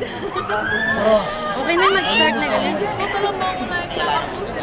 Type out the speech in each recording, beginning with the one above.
Okay na mag-start na ganyan. Diyos ko, talagang ako nagkakapusin.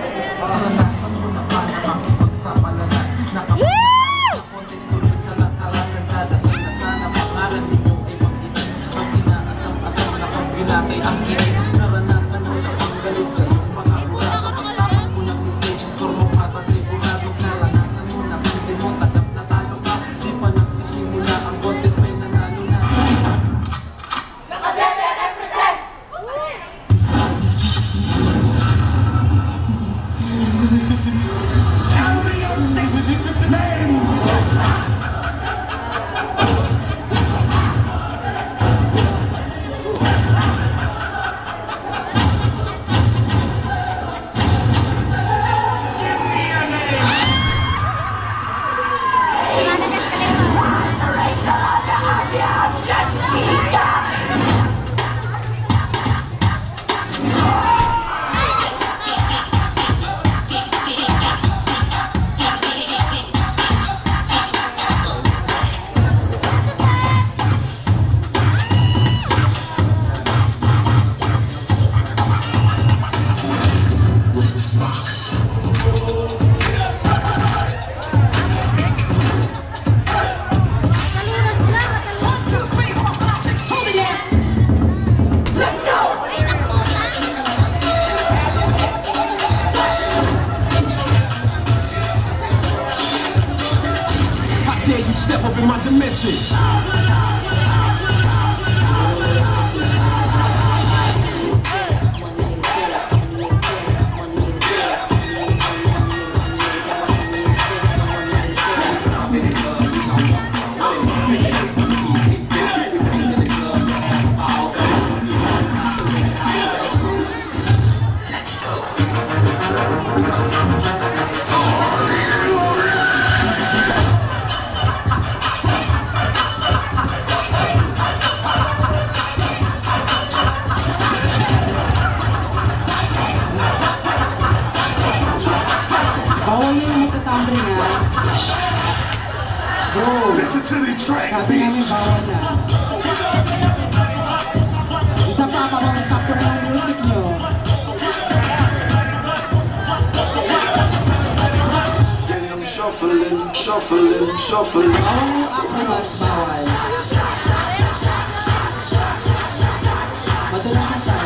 Step up in my dimension. Bawal yung magtatambre na. Bro, Listen to the track, sabi namin bawal na. Isa pa, papang-stop ko na ng music nyo. I'm shuffling, shuffling, shuffling. Bawal yung acrobats, bawal. Matulang na tayo.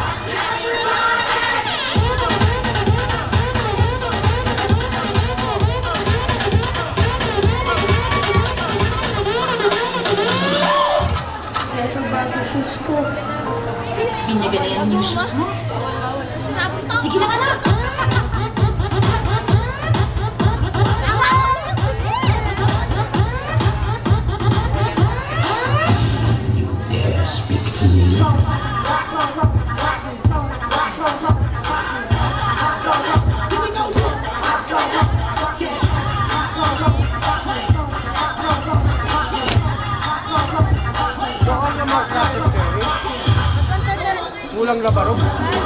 Shoes ko. Pinagana yung new shoes mo? Sige lang, anak! You dare speak to me? Kulang na barog.